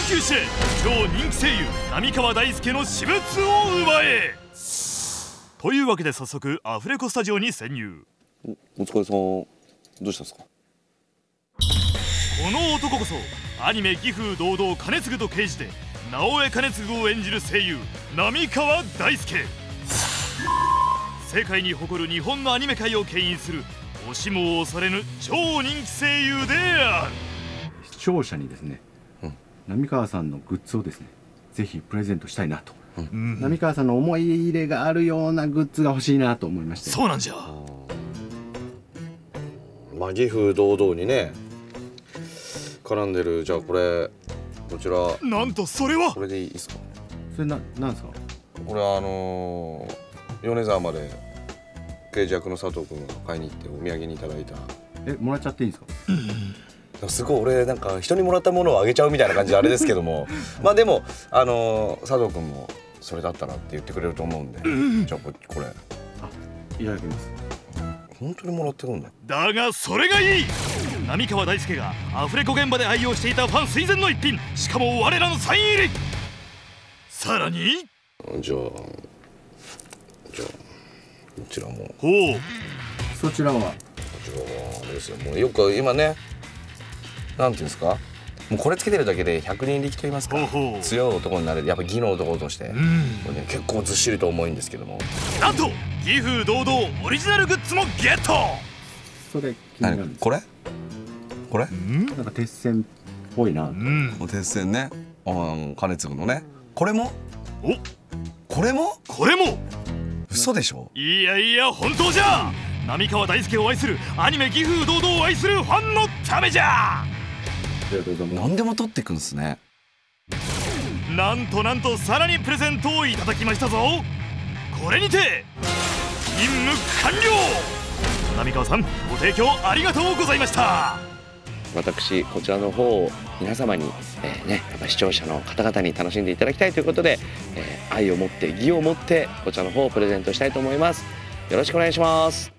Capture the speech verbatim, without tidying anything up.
級主演超人気声優浪川大輔の私物を奪え。というわけで早速アフレコスタジオに潜入。 お、お疲れさん。どうしたんですか？ この男こそアニメ「義風堂々兼続と刑事」で直江兼続を演じる声優浪川大輔。世界に誇る日本のアニメ界を牽引する押しも押されぬ超人気声優である。 視聴者にですね、うん、浪川さんのグッズをですねぜひプレゼントしたいなと、うん、浪川さんの思い入れがあるようなグッズが欲しいなと思いまして。 そうなんじゃ。 まあ義風堂々にね絡んでる。じゃあこれこちらなんとそれはこれでいいですか？ それな、なんですか？ これはあのー、米沢まで刑事役の佐藤君が買いに行ってお土産にいただいた。 え、もらっちゃっていいんですか？ うん、すごい俺なんか人にもらったものをあげちゃうみたいな感じであれですけどもまあでもあのー、佐藤君もそれだったらって言ってくれると思うんで、うん、じゃあここれあいただきます。 本当にもらってるんだ。 だがそれがいい。浪川大輔がアフレコ現場で愛用していたファン垂涎の一品、しかも我らのサイン入り。さらにじゃあじゃあこちらも。 ほう。 そちらはこちらはあれですよ。もうよく今ねなんていうんですか、もうこれつけてるだけでひゃくにん力と言いますか、ほうほう強い男になれる。やっぱ義の男として、うん、これね、結構ずっしりと重いんですけども、 なんと義風堂々オリジナルグッズもゲット。 それ気になるんです。 これこれなんか鉄線っぽいな。うん、 鉄線ね。うん、兼続のね。これもおこれもこれも嘘でしょ。 いやいや本当じゃ。浪川大輔を愛するアニメ義風堂々を愛するファンのためじゃ。 何でも取っていくんですね。 なんとなんとさらにプレゼントをいただきましたぞ。これにて任務完了。浪川さんご提供ありがとうございました。 私こちらの方を皆様に、えーね、やっぱ視聴者の方々に楽しんでいただきたいということで、えー、愛を持って義を持ってこちらの方をプレゼントしたいと思います。よろしくお願いします。